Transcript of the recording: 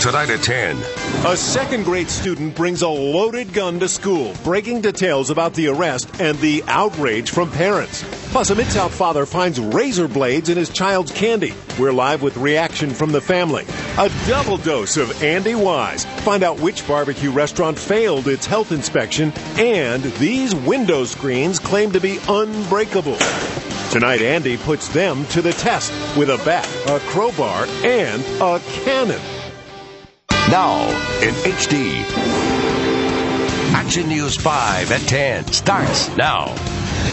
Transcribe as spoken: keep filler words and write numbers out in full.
Tonight at ten. A second-grade student brings a loaded gun to school, breaking details about the arrest and the outrage from parents. Plus, a Mid-South father finds razor blades in his child's candy. We're live with reaction from the family. A double dose of Andy Wise. Find out which barbecue restaurant failed its health inspection, and these window screens claim to be unbreakable. Tonight, Andy puts them to the test with a bat, a crowbar, and a cannon. Now in H D. Action News five at ten starts now.